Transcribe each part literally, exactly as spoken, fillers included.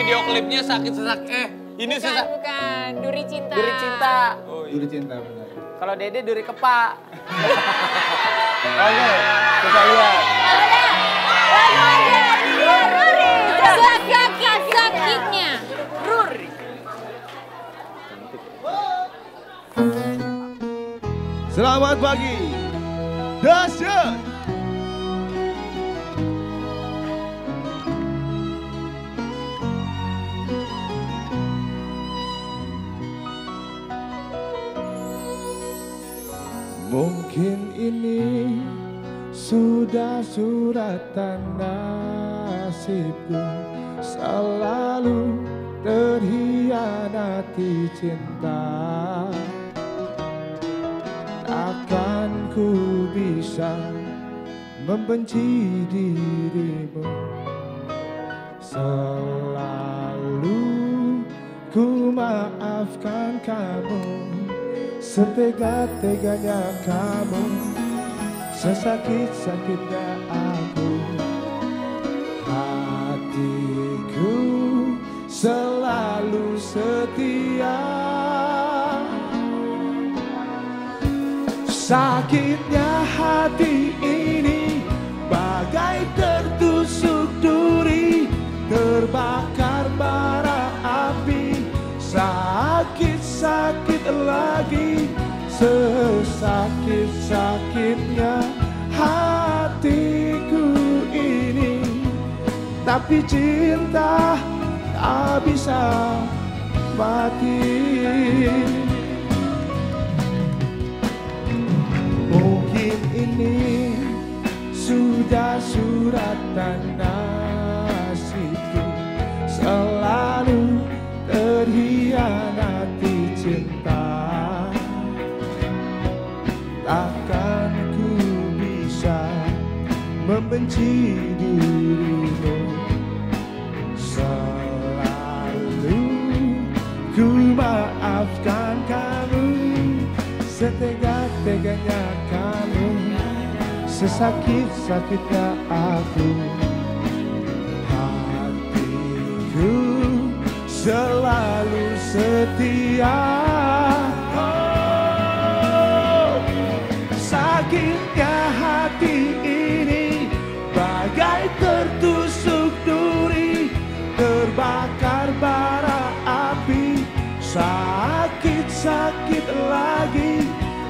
video klipnya sakit sesak eh ini bukan, sesak. Bukan, Duri Cinta. Duri Cinta. Oh, iya. Duri Cinta benar. Kalau Dede Duri Kepak. Oke, kita lihat. Lagu aja, ini dia Ruri. Sakit-sakitnya. Ruri. Selamat pagi, dahsyat. Mungkin ini sudah suratan nasibku, selalu terhianati cinta. Takkan ku bisa membenci dirimu, selalu ku maafkan kamu. Setega-teganya kamu, sesakit-sakitnya aku. Hatiku selalu setia. Sakitnya hati ini bagai tertusuk duri, terbakar bara api. Sakit-sakit lagi, sesakit-sakitnya hatiku ini. Tapi cinta tak bisa mati. Mungkin ini sudah suratan nasibku, selalu terhianati cinta. Takkan ku bisa membenci dirimu, selalu ku maafkan kamu. Setega-teganya kamu, sesakit-sakitnya aku. Hatiku selalu setia. Oh, sakitnya hati ini bagai tertusuk duri, terbakar bara api. Sakit-sakit lagi,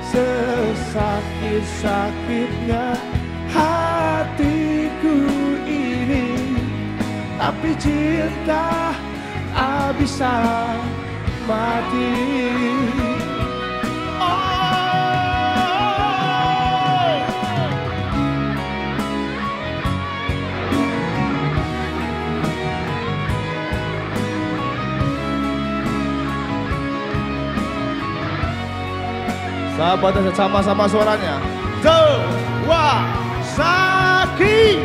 sesakit-sakitnya hatiku ini. Tapi cinta tak bisa mati. Sahabat, sama-sama suaranya. Dua, sakit.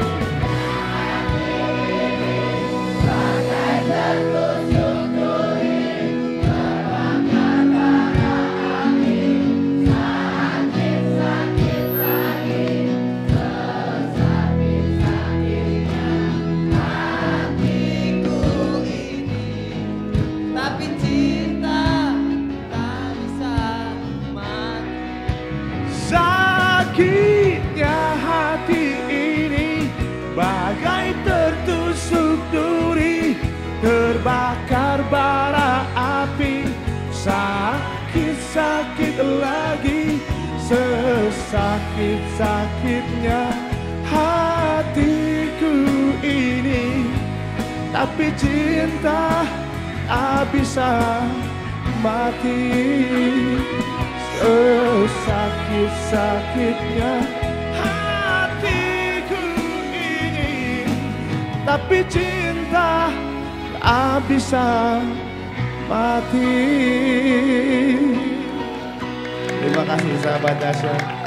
Sakitnya hati ini bagai tertusuk duri, terbakar bara api. Sakit-sakit lagi, sesakit-sakitnya hatiku ini. Tapi cinta tak bisa mati. Sesakit-sakitnya hatiku ini, tapi cinta tak bisa mati. Terima kasih sahabat dahsyat.